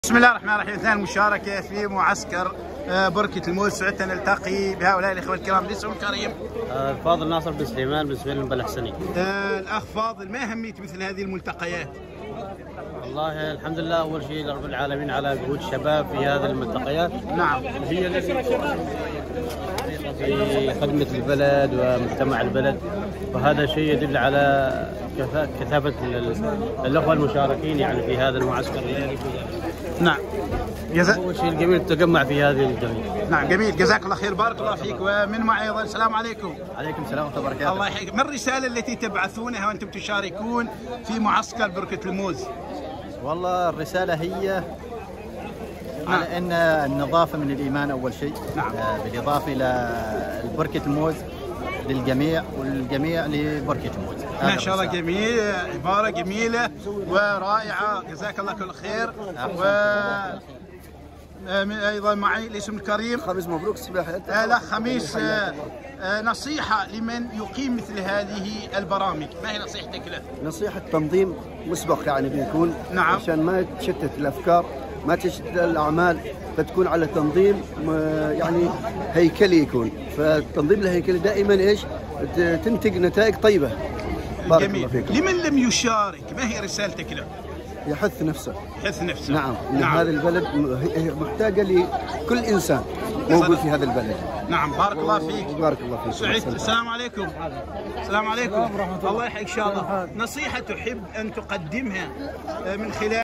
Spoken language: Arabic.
بسم الله الرحمن الرحيم. اثناء المشاركة في معسكر بركة الموز سعدت أن نلتقي بهؤلاء الإخوة الكرام. اسمهم كريم؟ فاضل ناصر بن سليمان بن سليمان البلحسني. الأخ فاضل، ما أهمية مثل هذه الملتقيات؟ والله الحمد لله، أول شيء لرب العالمين على جهود الشباب في هذه الملتقيات. نعم. هي التي في خدمة البلد ومجتمع البلد، وهذا شيء يدل على كثافة الأخوة المشاركين يعني في هذا المعسكر. نعم. أول شيء الجميل التجمع في هذه الجميع. نعم جميل، جزاك الله خير، بارك الله فيك. ومن معي أيضا. السلام عليكم. عليكم السلام ورحمة الله وبركاته. الله يحييك. ما الرسالة التي تبعثونها وأنتم تشاركون في معسكر بركة الموز؟ والله الرسالة هي على أن النظافة من الإيمان أول شيء. نعم. بالإضافة إلى بركة الموز للجميع والجميع لبركة الموز. ما شاء الله، جميل، عبارة جميلة ورائعة، جزاك الله كل خير. و ايضا معي الاسم الكريم خميس مبروك السباحة. الاخ خميس، نصيحة لمن يقيم مثل هذه البرامج، ما هي نصيحتك له؟ نصيحة تنظيم مسبق يعني بيكون. نعم. عشان ما تشتت الافكار، ما تشتت الاعمال، فتكون على تنظيم يعني هيكلي يكون. فالتنظيم الهيكلي دائما ايش؟ تنتج نتائج طيبة. بارك الله فيكم. لمن لم يشارك ما هي رسالتك له؟ يحث نفسه. يحث نفسه. نعم. نعم. هذا البلد محتاجة لكل انسان موجود في هذا البلد. نعم. بارك الله فيك. بارك الله فيك. سعيد. السلام عليكم. السلام عليكم. الله يحييك ان شاء الله. نصيحة تحب ان تقدمها من خلال